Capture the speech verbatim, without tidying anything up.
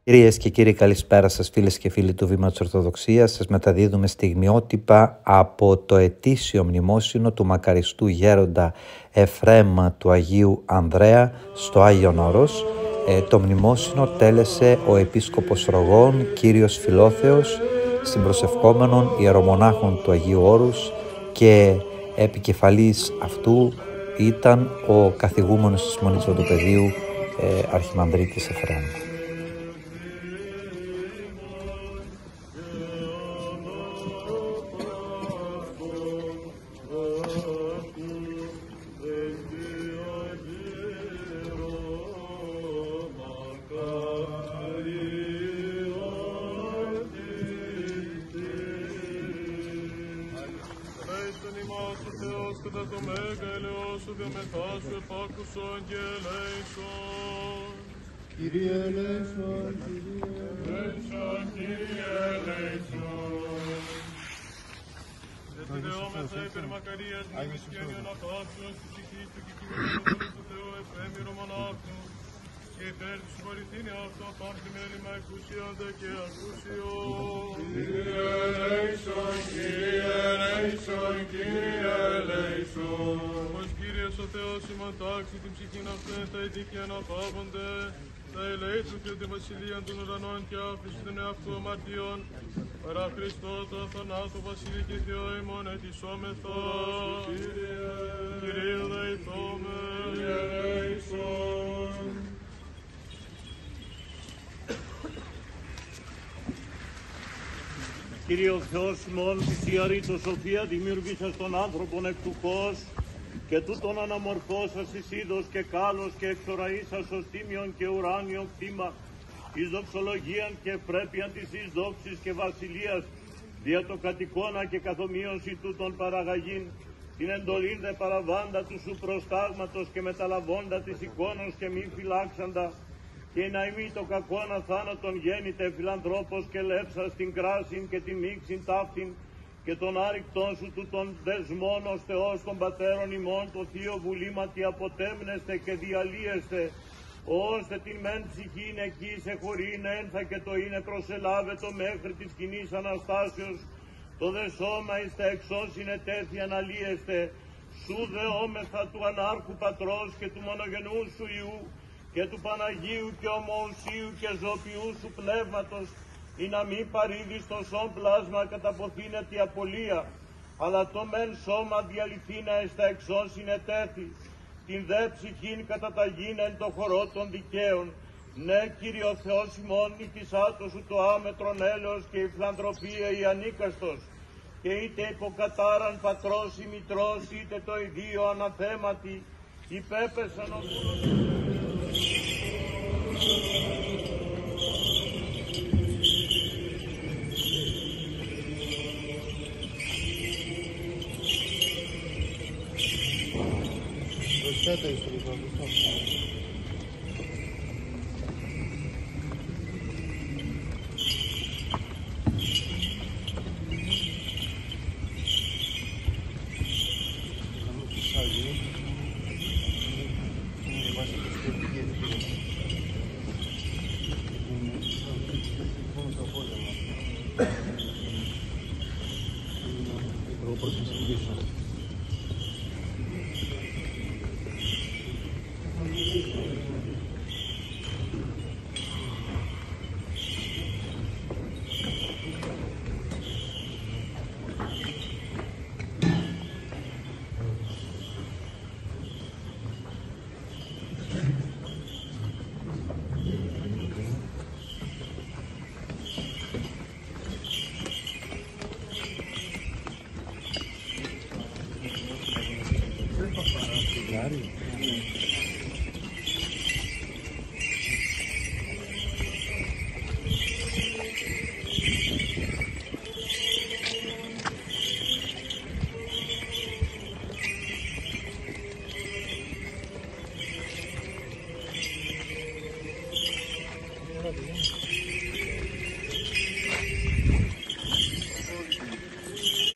Κυρίες και κύριοι, καλησπέρα σας φίλες και φίλοι του Βήμα της Ορθοδοξίας. Σας μεταδίδουμε στιγμιότυπα από το ετήσιο μνημόσυνο του μακαριστού γέροντα Εφραίμ του Αγίου Ανδρέα στο Άγιον Όρος. Ε, το μνημόσυνο τέλεσε ο Επίσκοπος Ρογών, κύριος Φιλόθεος, συμπροσευχόμενων ιερομονάχων του Αγίου Όρους, και επικεφαλής αυτού ήταν ο καθηγούμενος της Μονής Οδοπεδίου, ε, Αρχιμανδρίτης Εφραίμ. Κατά το μέγα ελαιός σου διαμεθά σου επάκουσον και ελέησον. Κύριε ελέησον, Κύριε ελέησον, Κύριε ελέησον. Δεσμευόμεθα υπέρ μακαρίας μνήμης και αγιοναπάψεως της ψυχής του και κοινωνικού του Θεού Εφραίμ ιερομονάχου, και υπέρ του συγχωρηθήνει αυτό πάρθει μέλημα εκούσιοντα και ακούσιον. Κύριε ελέησον, Κύριε ελέησον, Κύριε ελέησον. Ως Κύριος ο Θεός ημών τάξει την ψυχήν αυτήν τα ειδίκια να πάβονται, τα ελέητρου και τη βασιλεία των ουρανών και άφηση των εαυτού αμαρτιών, παρά Χριστό το θανάτου βασιλεί και Θεό ημών ετισόμεθα. Κύριε, Κύριε ελέηθόμε. Κύριε ελέησον. Κύριε ο Θεός ημών, θυσιαρή το σοφία δημιουργήσας τον άνθρωπον εκ του φως, και τούτον αναμορφώσας εις είδος και κάλος και εξοραίσας ως τίμιον και ουράνιο κτήμα, εις δοξολογίαν και πρέπειαν της εις δόξης και βασιλείας, δια το κατοικώνα και καθομοίωση τούτων παραγαγήν, την εντολήν δε παραβάντα του σου προστάγματος και μεταλαβώντα της εικόνος και μη φυλάξαντα, και να ημί το κακόνα θάνατον γέννητε φιλανθρώπος και λέψα στην κράσιν και τη μίξιν ταύτην, και τον άρρηκτον σου του των δεσμών ως Θεός των πατέρων ημών το θείο βουλήματι αποτέμνεστε και διαλύεστε, ώστε την μεν ψυχήν εκεί σε χωρήν ένθα και το είναι προσελάβετο μέχρι της κοινής Αναστάσεως, το δε σώμα εις τα εξώσιν ετέθη αναλύεστε, σου δεόμεθα του ανάρχου πατρός και του μονογενού σου Υιού, και του Παναγίου και ομοουσίου και ζωπιού σου πνεύματος, ή να μην παρήδεις το σώμα πλάσμα καταποθήνετη απολία, αλλά το μεν σώμα διαλυθήνα εις τα εξώσιν ετέθη, την δε ψυχήν καταταγήν εν το χορό των δικαίων. Ναι, Κύριε ο Θεός ημών, νικησάτος σου το άμετρον έλεος και η φιλανθρωπία η ανίκαστος, και είτε υποκατάραν πατρός ή μητρός, είτε το ιδίο αναθέματι, υπέπεσαν ο Προσθέτε ιστορικό, Claro.